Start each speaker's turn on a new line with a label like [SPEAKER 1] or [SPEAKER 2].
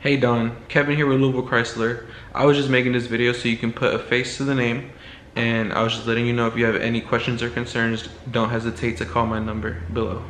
[SPEAKER 1] Hey Don, Kevin here with Louisville Chrysler. I was just making this video so you can put a face to the name, and I was just letting you know if you have any questions or concerns, don't hesitate to call my number below.